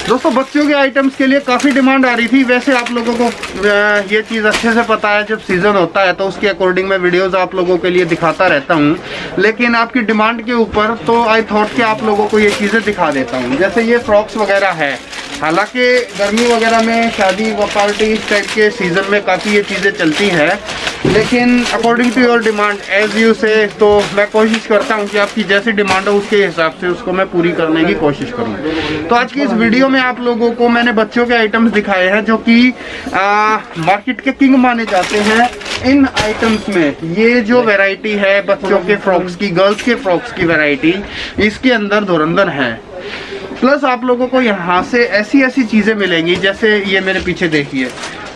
दोस्तों बच्चों के आइटम्स के लिए काफ़ी डिमांड आ रही थी। वैसे आप लोगों को ये चीज़ अच्छे से पता है, जब सीज़न होता है तो उसके अकॉर्डिंग मैं वीडियोस आप लोगों के लिए दिखाता रहता हूँ, लेकिन आपकी डिमांड के ऊपर तो आई थॉट कि आप लोगों को ये चीज़ें दिखा देता हूँ। जैसे ये फ्रॉक्स वगैरह है, हालांकि गर्मी वगैरह में शादी व पार्टी इस टाइप के सीज़न में काफ़ी ये चीज़ें चलती हैं, लेकिन according to your demand as you say, तो मैं कोशिश करता हूँ कि आपकी जैसी डिमांड हो उसके हिसाब से उसको मैं पूरी करने की कोशिश करूँ। तो आज की इस वीडियो में आप लोगों को मैंने बच्चों के आइटम्स दिखाए हैं जो कि मार्केट के किंग माने जाते हैं। इन आइटम्स में ये जो वैरायटी है बच्चों के फ्रॉक्स की, गर्ल्स के फ्रॉक्स की वैरायटी, इसके अंदर धुरंधर है। प्लस आप लोगों को यहाँ से ऐसी ऐसी चीज़ें मिलेंगी, जैसे ये मेरे पीछे देखिए,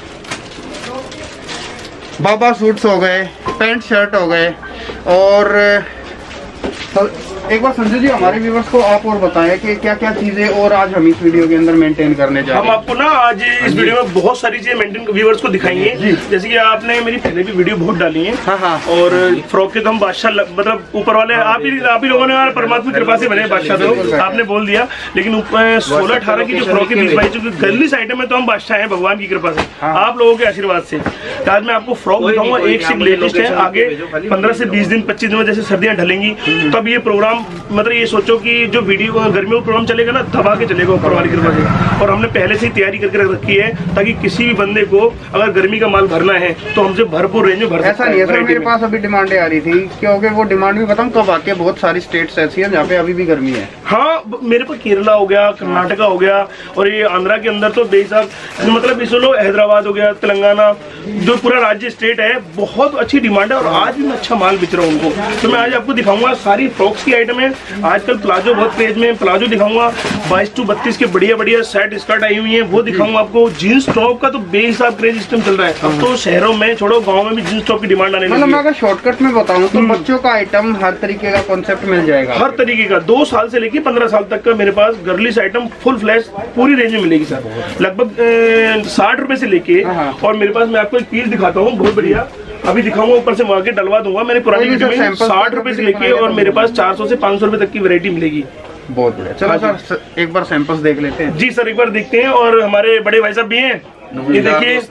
बाबा सूट्स हो गए, पैंट शर्ट हो गए। और एक बार संजय जी हमारे व्यूवर्स को आप और बताएं कि क्या क्या चीजें और आज हम इस वीडियो के अंदर मेंटेन करने जा रहे हैं। हम आपको ना आज इस वीडियो में बहुत सारी चीजें मेंटेन व्यूवर्स को दिखाएंगे। जैसे कि आपने मेरी पहले भी वीडियो बहुत डाली है। हाँ। और फ्रॉक के तो हम बादशाह, मतलब ऊपर वाले आप ही लोगों ने परमात्मा की कृपा से बने बादशाह, तो आपने बोल दिया। लेकिन 16-18 की जो फ्रॉक के 20-22 जो गर्लिश आइटम है तो हम बादशाह हैं भगवान की कृपा से, आप लोगों के आशीर्वाद से। आज मैं आपको फ्रॉक दिखाऊंगा, एक से लेटेस्ट है। आगे 15 से 20 दिन 25 दिन में जैसे सर्दियां ढलेंगी तब ये प्रोग्राम, मतलब ये सोचो कि जो वीडियो गर्मियों में प्रोग्राम चलेगा ना, दबा के चलेगा ऊपर वाली कृपा से। और हमने पहले से ही तैयारी करके रख रखी है ताकि किसी भी बंदे को अगर गर्मी का माल भरना है तो हमसे भरपूर रेंज में भर सकता है। ऐसा नहीं है सर, मेरे पास अभी डिमांडें आ रही थी, क्योंकि वो डिमांड भी बताऊं कब आके, बहुत सारी स्टेट्स ऐसी हैं जहाँ पे अभी भी गर्मी है। हाँ, मेरे पास केरला हो गया, कर्नाटका हो गया, और ये आंध्रा के अंदर तो बेसाब, मतलब इस लो हैदराबाद हो गया, तेलंगाना, जो पूरा राज्य स्टेट है, बहुत अच्छी डिमांड है। और आज भी मैं अच्छा माल बेच रहा हूँ उनको। तो मैं आज आपको दिखाऊंगा सारी फ्रॉक्स की आइटम है। आजकल प्लाजो बहुत क्रेज में, प्लाजो दिखाऊंगा। 22 से 32 के बढ़िया सेट स्कर्ट आई हुई है, वो दिखाऊंगा आपको। जींस टॉप का तो बेहिसाब क्रेज इस टाइम चल रहा है। अब तो शहरों में छोड़ो, गाँव में भी जींस टॉप की डिमांड आने लगी है। मैं अगर शॉर्टकट में बताऊं तो बच्चों का आइटम हर तरीके का कॉन्सेप्ट मिल जाएगा, हर तरीके का। 2 साल से लेके 15 साल तक का मेरे पास गर्लिश आइटम फुल फ्लैश पूरी रेंज में मिलेगी सर। लगभग 60 रुपए से लेके, और मेरे पास मैं आपको एक पीस दिखाता हूँ बहुत बढ़िया, अभी दिखाऊंगा, ऊपर से मार्केट डलवा दूंगा। मैंने पुरानी वीडियो में 60 रुपए से लेके और मेरे पास 400 से 500 रुपए तक की वैरायटी मिलेगी। बहुत बढ़िया। चलो सर एक बार सैंपल्स देख लेते हैं। जी सर, एक बार देखते हैं। और हमारे बड़े भाई साहब भी हैं, ये देखिए।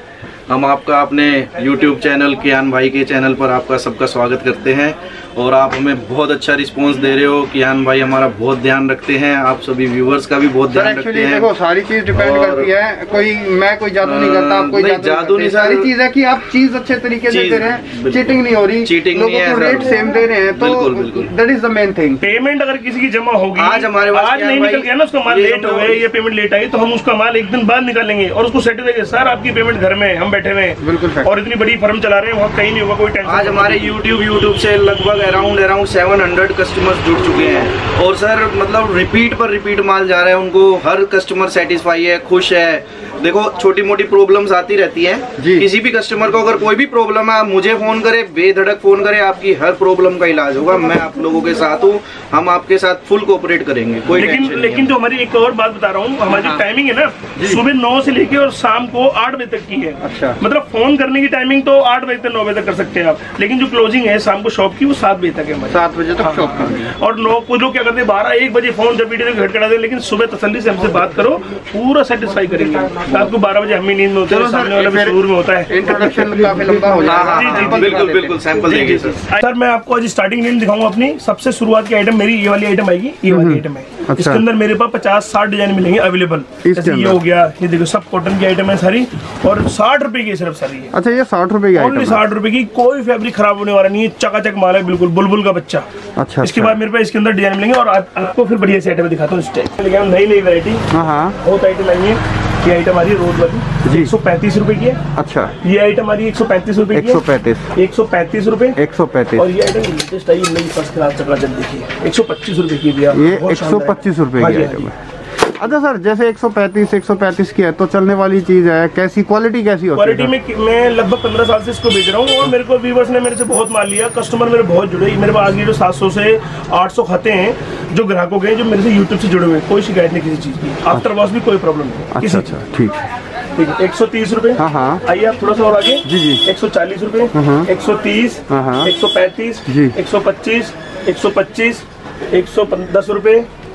हम आपका अपने YouTube चैनल कियान भाई के चैनल पर आपका सबका स्वागत करते हैं, और आप हमें बहुत अच्छा रिस्पांस दे रहे हो। कियान भाई हमारा बहुत ध्यान रखते हैं, आप सभी व्यूवर्स का भी बहुत ध्यान रखते हैं। देखो सारी चीज डिपेंड करती है, मैं कोई जादू नहीं करता, आप कोई जादू नहीं, सारी चीज है कि आप चीज अच्छे तरीके से दे रहे हैं, चीटिंग नहीं हो रही, चीटिंग लोगों को रेट सेम दे रहे हैं, तो that is the main thing. Payment अगर किसी की जमा होगी, आज हमारे पास आज नहीं निकल गया ना, उसका माल लेट हो गया, ये पेमेंट लेट आई, तो हम उसका माल एक दिन बाद निकालेंगे और उसको सेट देंगे। सर आपकी पेमेंट घर में, हम बैठे हुए हैं, बिल्कुल, और इतनी बड़ी फर्म चला रहे हैं, वहाँ कहीं नहीं होगा कोई टेंशन। आज हमारे यूट्यूब से लगभग अराउंड 700 कस्टमर्स जुड़ चुके हैं, और सर मतलब रिपीट पर रिपीट माल जा रहा है उनको। हर कस्टमर सेटिस्फाई है, खुश है। देखो छोटी मोटी प्रॉब्लम्स आती रहती हैं, किसी भी कस्टमर को अगर कोई भी प्रॉब्लम है, आप मुझे फोन करे, बेधड़क फोन करे, आपकी हर प्रॉब्लम का इलाज होगा। मैं आप लोगों के साथ हूँ, हम आपके साथ फुल कोऑपरेट करेंगे। कोई लेकिन जो हमारी एक और बात बता रहा हूँ, हमारी जो टाइमिंग है ना, सुबह 9 से लेके और शाम को 8 बजे तक की है। अच्छा। मतलब फोन करने की टाइमिंग तो 8 बजे से 9 बजे तक कर सकते हैं आप, लेकिन जो क्लोजिंग है शाम को शॉप की वो 7 बजे तक है। 7 बजे तक शॉप करनी है। और 9 कुछ लोग क्या करते हैं 12-1 बजे फोन जब वीडियो घट करा दे, लेकिन सुबह तसल्ली से हमसे बात करो, पूरा सेटिस्फाई करेंगे। रात को 12 बजे नींद में होते हैं, सामने वाला भी शोरूम में होता है। इंट्रोडक्शन काफी लंबा हो जाएगा। बिल्कुल सैंपल देंगे सर। मैं आपको आज स्टार्टिंग रेंज दिखाऊंगा अपनी। सबसे शुरुआत की आइटम मेरी ये वाली आइटम आएगी, ये वाली आइटम है। इसके अंदर मेरे पास 50-60 डिजाइन मिलेंगे अवेलेबल। जैसे ये हो गया, ये देखो सब कॉटन की आइटम है सारी, और 60 रुपए की सिर्फ सारी है। अच्छा, ये 60 रुपए की आइटम है, 60 रुपए की, कोई फैब्रिक खराब होने वाला नहीं है, चकाचक माल है बिल्कुल, बुलबुल का बच्चा। अच्छा। इसके बाद मेरे पास इसके अंदर डिजाइन मिलेंगे, और आपको फिर बढ़िया से आइटम दिखाता हूँ। नई वैरायटी, बहुत आइटम आई है। ये आइटम आ रही है रोज वाली, 135 रुपए की है। अच्छा। ये आइटम आ रही है 135 रुपए की, 135 रुपए, 135। और ये आइटम लेटेस्ट आई नई फर्स्ट क्लास चकाचक देखिए, 125 रुपए की भैया, ये 125 रुपए की आइटम है। अच्छा सर, जैसे 135 की है तो चलने वाली चीज है, कैसी क्वालिटी कैसी होती है? क्वालिटी में मैं लगभग 15 साल से इसको बेच रहा हूँ, और मेरे को व्यूवर्स ने मेरे से बहुत माल लिया, कस्टमर मेरे बहुत जुड़े। मेरे पास आज ये जो 700 से 800 खाते हैं जो ग्राहकों के, जो मेरे से यूट्यूब से जुड़े हुए हैं, कोई शिकायत नहीं किसी चीज की, आफ्टर वॉश भी कोई प्रॉब्लम नहीं। अच्छा, ठीक है। 130 रुपए। आइए आप थोड़ा सा और आगे। जी 140 रुपए, 130, 135, 125, 125, 110 रुपए,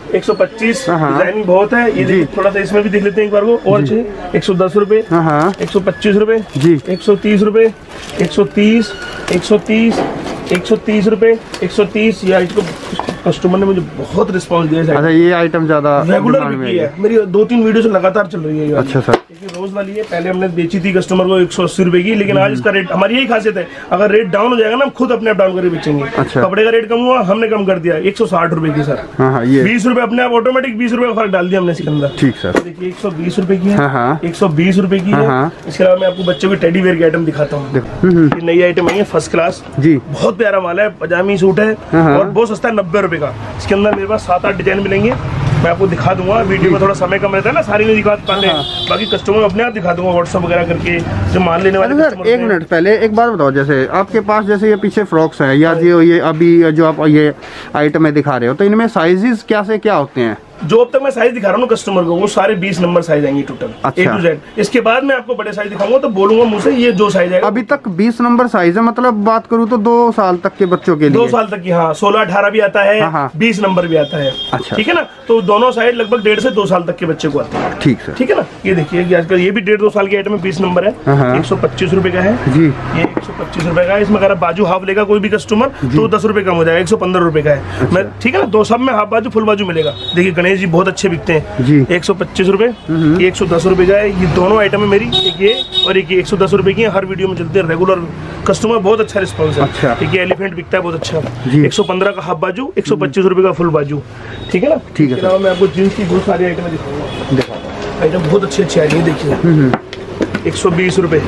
125 डिजाइनिंग बहुत है। ये देखिए थोड़ा सा इसमें भी देख लेते हैं एक बार वो और अच्छे 110 रुपए, 125 रुपए जी, 130 रुपए, 130, 130, 130 रुपए, 130। या इसको कस्टमर ने मुझे बहुत रिस्पांस दिया है। अच्छा, ये आइटम ज्यादा रेगुलर बिकी है मेरी, 2-3 वीडियो से लगातार चल रही है। अच्छा सर, रोज वाली है, पहले हमने बेची थी कस्टमर को 180 रुपए की, लेकिन आज इसका रेट, हमारी यही खासियत है, अगर रेट डाउन हो जाएगा ना हम खुद अपने आप डाउन करके बेचेंगे। अच्छा। कपड़े का रेट कम हुआ, हमने कम कर दिया 160 रुपए की सर। ये 20 रुपए अपने आप ऑटोमेटिक 20 रुपए का फर्क डाल दिया हमने इसके अंदर। ठीक सर, देखिए 120 रुपए की है, 120 रुपए की है। इसके अलावा मैं आपको बच्चों के टेडी वेयर की आइटम दिखाता हूँ। ये नई आइटम है फर्स्ट क्लास जी, बहुत प्यारा माल है, पजामी सूट है और बहुत सस्ता है, 90 रुपए का। इसके अंदर मेरे पास 7-8 डिजाइन मिलेंगे, मैं आपको दिखा दूंगा। वीडियो में थोड़ा समय कम रहता है ना, सारी नहीं दिखा पाते हैं, बाकी कस्टमर अपने आप दिखा दूंगा व्हाट्सएप वगैरह करके जो मान लेने वाले। सर एक मिनट पहले एक बात बताओ, जैसे आपके पास जैसे ये पीछे फ्रॉक्स है या ये अभी जो आप ये आइटम में दिखा रहे हो, तो इनमें साइजेस क्या से क्या होते हैं? जो अब तक मैं साइज दिखा रहा हूँ कस्टमर को वो सारे 20 नंबर साइज आएंगे टोटल। अच्छा। A to Z। इसके बाद मैं आपको बड़े साइज दिखाऊंगा तो बोलूंगा मुझसे ये जो साइज है। अभी तक 20 नंबर साइज है, मतलब बात करूँ तो 2 साल तक के बच्चों के लिए। 2 साल तक की, हाँ 16-18 भी आता है, 20 नंबर भी आता है। अच्छा, ठीक है ना, तो दोनों साइड लगभग 1.5 से 2 साल तक के बच्चे को आते हैं। ठीक है, ठीक है ना। ये देखिए आजकल ये भी 1.5-2 साल की आइटम है, 20 नंबर है, 125 रुपए का है जी। ये 125 रुपए का है। इसमें अगर बाजू हाफ लेगा कोई भी कस्टमर तो 10 रुपए कम हो जाएगा, 115 रुपए का है। मैं ठीक है ना, 2 सब में हाफ बाजू फुल बाजू मिलेगा। देखिए गणेश जी बहुत अच्छे बिकते हैं जी, 125 रुपए, ये 110 रुपए का है। ये दोनों आइटम है मेरी, एक ये और एक ये 110 रुपए की है। हर वीडियो में चलते हैं रेगुलर, कस्टमर बहुत अच्छा रिस्पांस है। अच्छा। एक ये एलिफेंट बिकता है बहुत अच्छा, 115 का हाफ बाजू, 125 रुपए का फुल बाजू। ठीक है ना। ठीक है। मैं आपको जींस की बहुत सारी आइटम दिखाऊंगा, आइटम बहुत अच्छी अच्छी आ रही है। देखिए 120 रुपए,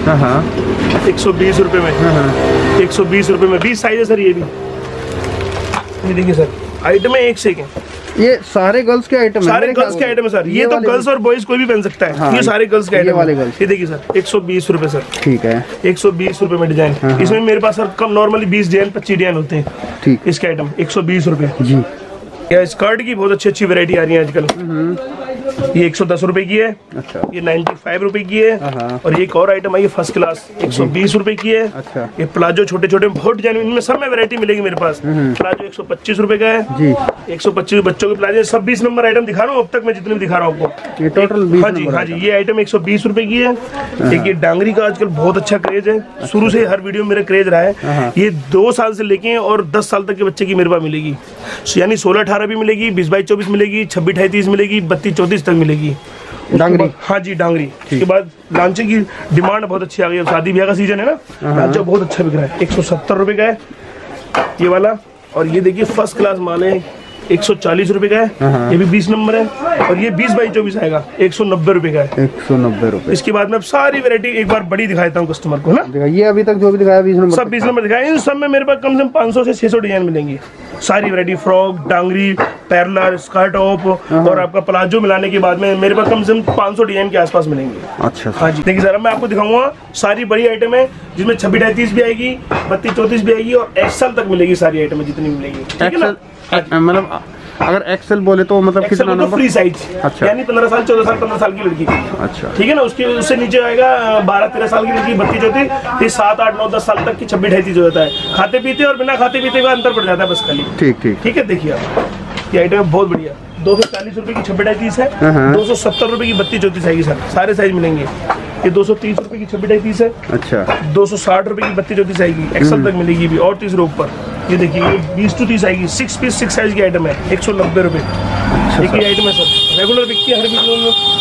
120 रुपए में, 120 रुपए में 20 साइज है सर। ये भी ये देखिए सर, आइटम है एक से एक है। ये सारे गर्ल्स के आइटम है, सारे गर्ल्स के आइटम है सर। ये तो गर्ल्स और बॉयज कोई भी पहन सकता है। हाँ, ये सारे गर्ल्स के आइटम है। ये देखिए सर 120 रुपए सर। ठीक है, 120 रुपए में डिजाइन। इसमें मेरे पास सर कम नॉर्मली 20 डिजाइन 25 डिजाइन होते हैं। ठीक, इसके आइटम 120 रुपए जी। या स्कर्ट की बहुत अच्छी अच्छी वैरायटी आ रही है आजकल। ये 110 रुपए की है। अच्छा। ये 95 रुपए की है। और ये एक और आइटम है, ये फर्स्ट क्लास 120 रुपए की है। अच्छा। ये प्लाजो छोटे छोटे बहुत डिजाइन, इनमें सब में वैरायटी मिलेगी मेरे पास। प्लाजो 125 रुपए का है जी, 125 बच्चों के प्लाजो। सब 20 नंबर आइटम दिखा रहा हूँ अब तक मैं जितने भी दिखा रहा हूँ आपको, ये टोटल 20 हाँ जी, हाँ जी। ये आइटम 120 रुपए की है। एक ये डांगरी का आजकल बहुत अच्छा क्रेज है, शुरू से हर वीडियो में मेरा क्रेज रहा है। ये 2 साल से लेके और 10 साल तक के बच्चे की मेरे पास मिलेगी, यानी 16-18 भी मिलेगी, 20-22-24 मिलेगी, 26-28-30 मिलेगी, 32-34 तक मिलेगी डांगरी। हाँ जी डांगरी। उसके बाद लांचे की डिमांड बहुत अच्छी आ गई है, शादी ब्याह का सीजन है ना, लांचा बहुत अच्छा बिक रहा है। 170 रुपए का है ये वाला। और ये देखिए फर्स्ट क्लास माल है, 140 रुपए का है। ये भी 20 नंबर है और ये 20-22-24 आएगा, 190 रुपए का है। 190 रुपए। इसके बाद मैं सारी वैरायटी एक बार बड़ी दिखा देता हूँ कस्टमर को ना। ये अभी तक जो भी दिखाया 20 नंबर, सब 20 नंबर दिखाया। इन सब में मेरे पास कम से कम 500 से 600 डिजाइन मिलेंगी। सारी variety, frock, dungaree, parallel, skirt top और आपका प्लाजो मिलाने के बाद में मेरे पास कम से कम 500 डिजाइन के आसपास मिलेंगे। अच्छा। हाँ जी। देखिए सर मैं आपको दिखाऊंगा सारी बड़ी आइटम है, जिसमें 26-28 भी आएगी, 32-34 भी आएगी और एक्सल तक मिलेगी सारी आइटम जितनी मिलेगी। ठीक है ना। मतलब अगर एक्सेल बोले तो मतलब कितना नंबर? Free size. अच्छा। यानी 15 साल 14 साल 15 साल की लड़की की। अच्छा। ठीक है ना। उसके उससे नीचे आएगा 12-13 साल की लड़की, 32-34, ये 7-8-9-10 साल तक की 26-28 हो जाता है। खाते पीते और बिना खाते पीते का अंतर पड़ जाता है बस खाली। ठीक ठीक ठीक है। देखिए आप ये आइटम बहुत बढ़िया, 240 रुपए की 26-28 है, 270 रुपए की 32-34 आएगी सर, सारे साइज मिलेंगे। ये 230 रुपए की 26-28 है। अच्छा। 260 रुपए की 32-34 आएगी, एक्सल तक मिलेगी भी और 30 ऊपर। ये देखिए ये 20 to 30 आएगी, 6 पीस 6 साइज की आइटम है, 190 रुपए। एक ही आइटम है सर, रेगुलर बिकती है हर वीडियो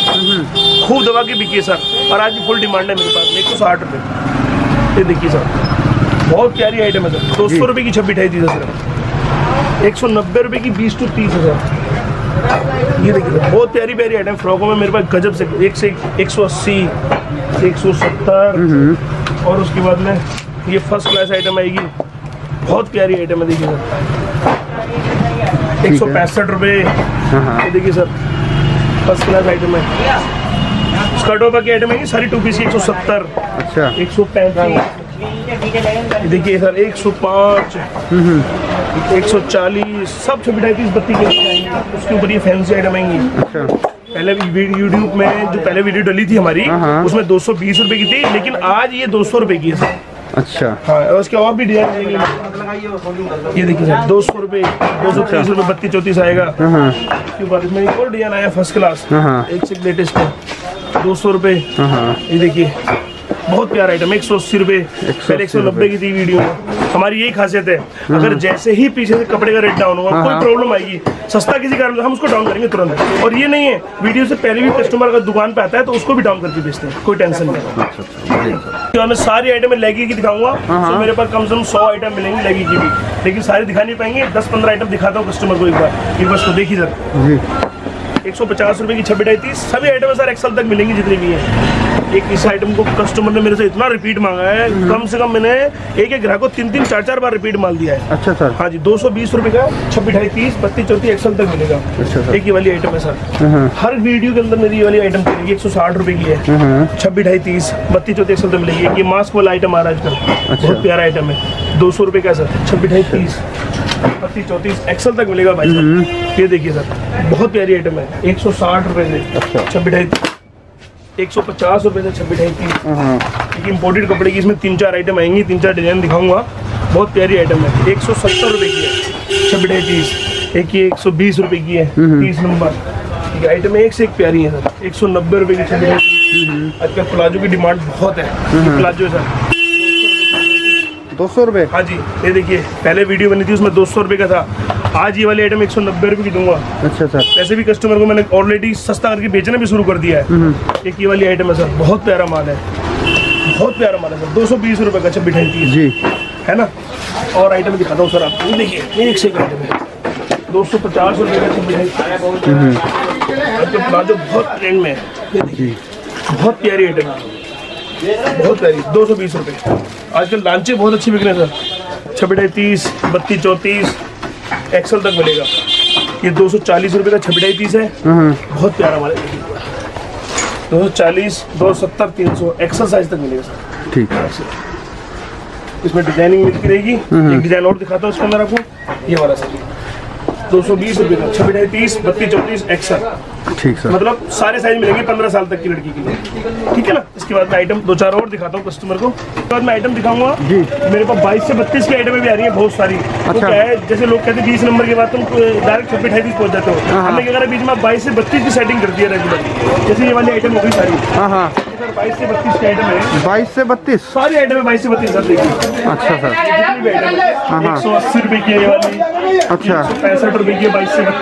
में, खूब दबा के बिकी है सर। और आज भी फुल डिमांड है मेरे पास, 160 रुपए। ये देखिए सर बहुत प्यारी आइटम है सर, 200 रुपए की 26-28 है सर, 190 रुपए की 20 to 30 है सर। ये देखिए बहुत प्यारी प्यारी आइटम फ्रॉकों में मेरे पास गजब से 180, 170 और उसके बाद में ये फर्स्ट क्लास आइटम आएगी, बहुत प्यारी आइटम है। देखिए सर 165 रुपए। ये देखिए सर फर्स्ट क्लास आइटम है। स्कर्टों की आइटम है सारी 2 पीस की 170। अच्छा। 135। देखिए सर 105, 140, सब 26-32 के उसके ऊपर ये फैंसी आइटम आएंगी। अच्छा। पहले यूट्यूब में जो पहले वीडियो डली थी हमारी उसमें 220 रुपए की थी, लेकिन आज ये 200 रुपए की है। अच्छा हाँ, और उसके और भी डिजाइन ये देखिए सर 200 रुपये 230 रुपये 32-34 आएगा। उसके बाद इसमें एक और डिजाइन आया फर्स्ट क्लास, एक से लेटेस्ट है 200 रुपये। ये देखिए बहुत प्यारा आइटम 180 रुपये, फिर 190 की थी वीडियो में। हमारी यही खासियत है, अगर जैसे ही पीछे से कपड़े का रेट डाउन होगा, कोई प्रॉब्लम आएगी, सस्ता किसी कारण हम उसको डाउन करेंगे तुरंत। और ये नहीं है वीडियो से पहले भी कस्टमर अगर दुकान पे आता है तो उसको भी डाउन करके बेचते हैं, कोई टेंशन नहीं। तो मैं सारी आइटम लेगी की दिखाऊंगा, तो मेरे पास कम से कम 100 आइटम मिलेंगे लेगी की भी, लेकिन सारी दिखा नहीं पाएंगे। 10-15 आइटम दिखाता हूँ कस्टमर को एक बार तो देखिए सर। 150 रुपये की 6x30 सभी आइटम सर एक्सल तक मिलेंगी जितनी भी है। एक इस आइटम को कस्टमर ने मेरे से इतना रिपीट मांगा है, कम से कम मैंने एक ग्राहक को 3-3, 4-4 बार रिपीट माल दिया है। अच्छा सर। हाँ जी 220 रुपये का 6x30 32-34 एक्सल तक मिलेगा। अच्छा एक ये वाली आइटम है सर, हर वीडियो के अंदर मेरी ये वाली आइटम चलेगी। 160 रुपये की है, 6x30 32-34 एक्सल तक मिलेगी। ये मास्क वाला आइटम आ रहा है आजकल, बहुत प्यारा आइटम है, 200 रुपये का सर, 6x30 32-34 एक्सल तक मिलेगा भाई साहब। ये देखिए सर बहुत प्यारी आइटम है, 160 रुपये से 6x30, 150 रुपये से 6x30। इम्पोर्टेड कपड़े की इसमें 3-4 आइटम आएंगी, 3-4 डिजाइन दिखाऊंगा। बहुत प्यारी आइटम है, 170 रुपये की है 6x30। एक ये 120 रुपये की है 30 नंबर आइटम है, एक से एक प्यारी है सर। 190 रुपये की 6x30। आजकल प्लाजो की डिमांड बहुत है, प्लाजो सर 200 रुपये। हाँ जी ये देखिए पहले वीडियो बनी थी उसमें 200 रुपये का था, आज ये वाली आइटम 190 रुपये की दूंगा। अच्छा सर। वैसे भी कस्टमर को मैंने ऑलरेडी सस्ता करके बेचना भी शुरू कर दिया है। एक ये वाली आइटम है सर, बहुत प्यारा माल है, बहुत प्यारा माल है सर, 220 रुपये का 6x30 जी है ना। और आइटम दिखाता हूँ सर आपको, ये देखिए एक से एक आइटम है, 250 रुपये का 6x30। प्लाजो बहुत ट्रेंड में है, ये देखिए बहुत प्यारी आइटम है, बहुत प्यारी, 220 रुपये। आजकल लांचे बहुत अच्छी बिक रहे हैं सर, 6x30 32-34 एक्सल तक मिलेगा। ये 240 रुपये का 6x30 है, बहुत प्यारा माल है, 240 270 300 एक्सल साइज तक मिलेगा सर। ठीक है, इसमें डिजाइनिंग मिलती रहेगी। एक डिजाइन और दिखाता हूँ इसके अंदर आपको, ये वाला सर 220 रुपये का 6x30 32-34 एक्सल। ठीक सर, मतलब सारे साइज मिलेंगे 15 साल तक की लड़की के लिए, ठीक है ना। इसके बाद मैं आइटम 2-4 और दिखाता हूँ कस्टमर को, उसके बाद मैं आइटम दिखाऊंगा जी। मेरे पास 22 से 32 की आइटमें भी आ रही है बहुत सारी। अच्छा। तो क्या है, जैसे लोग कहते हैं 20 नंबर के बाद तुम डायरेक्ट 6x30 पहुंच जाते हो, हमने क्या करा बीच में 22 से 32 की सेटिंग कर दी है रेगुलर। जैसे ये वाली आइटम होगी सारी, सर 22 से 32 की आइटम है, 22 से 32 सारी आइटम है, 22 से 32 सर देखिए। अच्छा सर, 180 रुपये की है ये वाली। अच्छा, 165 रुपये की है 22 से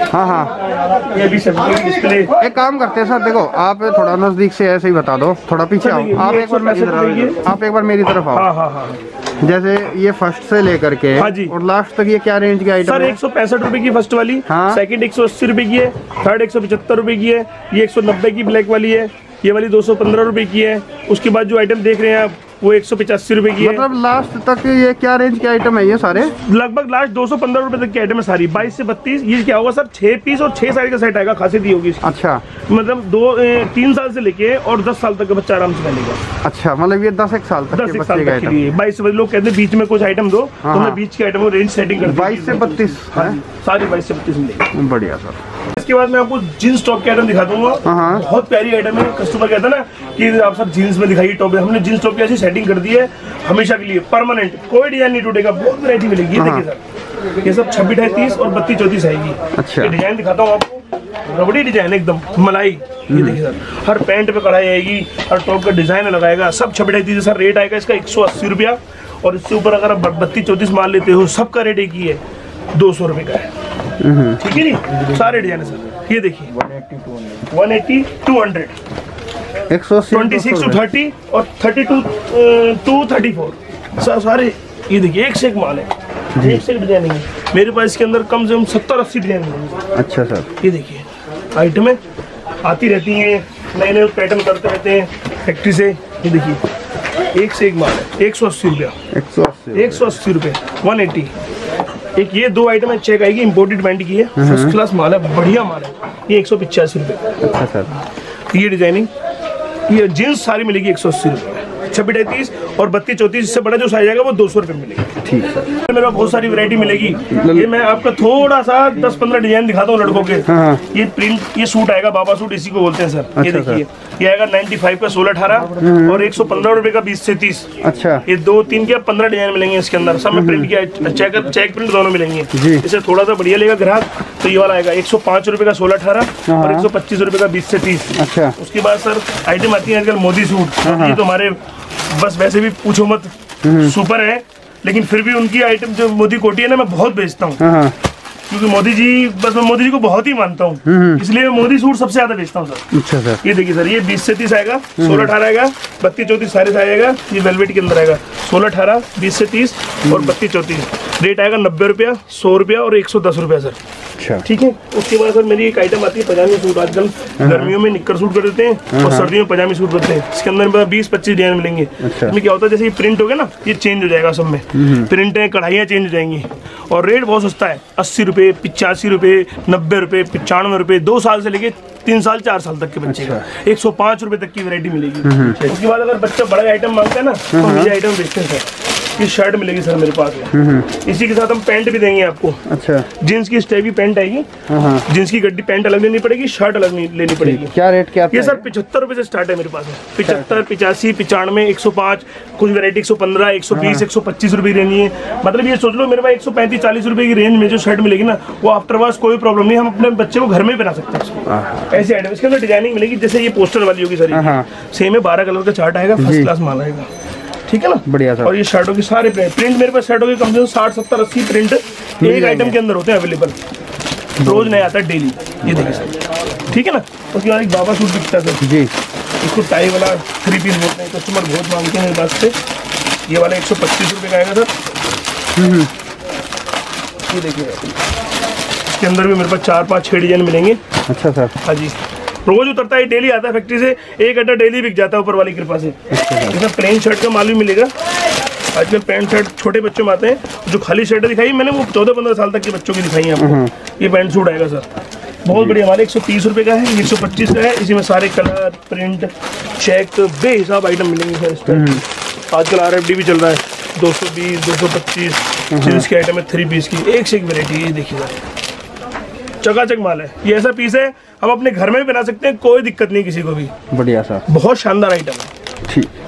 32। ये भी डिस्प्ले। एक काम करते हैं सर, देखो आप थोड़ा नजदीक से ऐसे ही बता दो, थोड़ा पीछे आओ आप, एक बार मेरी तरफ आओ। जैसे ये फर्स्ट से लेकर के और लास्ट तक ये क्या रेंज की आइटम है? 165 रुपए की फर्स्ट वाली, सेकंड 180 रुपए की है, थर्ड 175 रुपए की है, ये 190 की ब्लैक वाली है, ये वाली 215 रुपए की है। उसके बाद जो आइटम देख रहे हैं आप वो 185 रुपए की है। मतलब लास्ट तक ये क्या रेंज के आइटम है ये सारे? लगभग लास्ट 215 रुपए तक की आइटम है सारी, 22 से 32। ये क्या होगा सर, 6 पीस और 6 साइज का सेट आएगा, खासियत ये होगी इसकी। अच्छा, मतलब 3 साल से लेके और 10 साल तक का बच्चा आराम से पहनेगा। अच्छा, मतलब ये 10 साल तक के बच्चे का आइटम। 22 से लोग कहते हैं बीच में कुछ आइटम दो, तो मैं बीच के आइटम को रेंज सेटिंग कर 22 से 32 सारी 22 से 32 मिलेगी। बढ़िया सर। इसके बाद मैं आपको जींस टॉप के आइटम दिखा दूंगा, बहुत प्यारी आइटम है। कस्टमर कहता है ना कि आप सब जींस में दिखाइए टॉप, हमने जींस टॉप की ऐसी सेटिंग कर दी है हमेशा के लिए, परमानेंट, कोई डिजाइन नहीं टूटेगा, बहुत वैरायटी मिलेगी। देखिए सर, ये सब 26-30 और 32-34 आएगी। अच्छा, डिजाइन दिखाता हूँ आपको, रबड़ी डिजाइन एकदम मलाई। ये देखिए सर, हर पैंट पे कढ़ाई आएगी, हर टॉप का डिजाइन लगाएगा, सब 26-30 सर। रेट आएगा इसका 180 रुपया, और इससे ऊपर अगर आप 32-34 माल लेते हो सबका रेट एक ही है, 200 रुपये का है। ठीक है नी, सारे डिजाइन है सर। ये देखिए 180 200 26 to 30 और 32 to 34 सारे। ये देखिए एक से एक माल है, एक से एक डिजाइन है मेरे पास। इसके अंदर कम से कम 70-80 डिजाइन है। अच्छा सर, ये देखिए आइटमें आती रहती हैं, नए नए पैटर्न करते रहते हैं फैक्ट्री से। ये देखिए एक से एक माल है, 180 रुपया, 180 रुपये 180। एक ये 2 आइटम है, चेक आएगी, इम्पोर्टेड ब्रांड की है, फर्स्ट क्लास माल है, बढ़िया माल है। ये 185 रुपये। अच्छा सर, ये डिजाइनिंग, ये जीन्स सारी मिलेगी 180 रुपये। 26-30 और 32-34 इससे बड़ा जो साइज आएगा वो 200 रुपये मिलेगा। ठीक है, मेरे पास बहुत सारी वैरायटी मिलेगी। ये मैं आपका थोड़ा सा 10-15 डिजाइन दिखाता हूँ लड़कों के। ये प्रिंट, ये सूट आएगा बाबा सूट, इसी को बोलते हैं सर। ये देखिए, ये आएगा 95 का 16-18 और 115 रुपए का 20 से 30। अच्छा, ये 2-3 के 15 डिजाइन मिलेंगे इसके अंदर, सब में प्रिंट किया, चेक प्रिंट दोनों मिलेंगे। इसे थोड़ा सा बढ़िया लेगा ग्राहक तो ये वाला आएगा 105 रुपए का 16-18 और 125 रुपए का 20 से 30। अच्छा, उसके बाद सर आइटम आती है आजकल मोदी सूट। ये तो हमारे बस वैसे भी पूछो मत सुपर है, लेकिन फिर भी उनकी आइटम जो मोदी कोटी है ना, मैं बहुत बेचता हूँ क्योंकि मोदी जी, बस मैं मोदी जी को बहुत ही मानता हूँ, इसलिए मोदी सूट सबसे ज्यादा बेचता हूँ सर। अच्छा सर, ये देखिए सर, ये 20 से 30 आएगा, 16-18 आएगा, 32-34 सारे साइज आएगा। ये वेलवेट के अंदर आएगा 16-18, 20 से 30 और 32-34। रेट आएगा 90 रुपया, 100 रुपया और 110 रुपया सर। अच्छा, ठीक है। उसके बाद सर मेरी एक आइटम आती है पजामी सूट। आजकल गर्मियों में निक्कर सूट कर देते हैं और सर्दियों में पजामी सूट करते हैं। इसके अंदर 20-25 डिजाइन मिलेंगे। इसमें क्या होता है, जैसे ये प्रिंट हो गया ना, ये चेंज हो जाएगा सब में, प्रिंट है, कढ़ाइयाँ चेंज हो जाएंगी और रेट बहुत सस्ता है, 80 रुपये, 85 रुपये, 90 रुपये, 95 रुपये, 2 साल से लेके 3 साल 4 साल तक के बच्चे का 105 रुपये तक की वैरायटी मिलेगी। उसके बाद अगर बच्चा बड़ा आइटम मांगता है ना तो मुझे आइटम बेचते हैं सर। ये शर्ट मिलेगी सर मेरे पास में, इसी के साथ हम पैंट भी देंगे आपको। अच्छा, जींस की स्टेपी पैंट आएगी, जींस की गड्डी पैंट अलग लेनी पड़ेगी, शर्ट अलग लेनी पड़ेगी। क्या रेट क्या? ये सर 75 रुपए से स्टार्ट है मेरे पास में। 75, 85, 95, 105, कुछ वैरायटी 115, 120, 125 रुपए लेनी है। मतलब ये सोच लो मेरे पास 135-40 रुपए की रेंज में जो शर्ट मिलेगी ना, वो आफ्टर वॉश कोई प्रॉब्लम नहीं, हम अपने बच्चे को घर में ही बना सकते हैं। ऐसे आइटम इसके अंदर डिजाइनिंग मिलेगी, जैसे ये पोस्टर वाली होगी सर, सेम है, 12 कलर का चार्ट आएगा, फर्स्ट क्लास माल आएगा। ठीक है ना, बढ़िया सर। और ये शर्टों के सारे प्रिंट मेरे पास शर्टों के कम से कम 60-70-80 प्रिंट एक आइटम के अंदर होते हैं अवेलेबल, रोज नया आता है डेली। ये देखिए सर, ठीक है ना। उसके बाद एक बाबा सूट बिकता है सर जी, इसको टाई वाला 3 पीस बोलते हैं, कस्टमर बहुत मांगते हैं मेरे पास से। ये वाला 125 रुपये का आएगा सर। ये देखिए, इसके अंदर भी मेरे पास 4-5-6 डिजाइन मिलेंगे। अच्छा सर, हाँ जी, रोज उतरता है, डेली आता है फैक्ट्री से, एक अड्डा डेली बिक जाता है ऊपर वाली कृपा से। इसमें प्लेन शर्ट का माल भी मिलेगा। आजकल पैंट शर्ट छोटे बच्चों में आते हैं, जो खाली शर्ट दिखाई मैंने वो 14-15 साल तक के बच्चों की दिखाई है आपको। ये पैंट सूट आएगा सर, बहुत बढ़िया हमारे 130 रुपये का है, 125 का है। इसी में सारे कलर, प्रिंट, चेक, बेहिसाब आइटम मिलेंगे सर। इस पर आजकल RFD भी चल रहा है, 220, 225 जींस की आइटम है, 3 पीस की, एक से एक वेरायटी। ये देखिए सर, चकाचक माल है। ये ऐसा पीस है हम अपने घर में भी बना सकते हैं, कोई दिक्कत नहीं किसी को भी। बढ़िया सर, बहुत शानदार आइटम है। ठीक।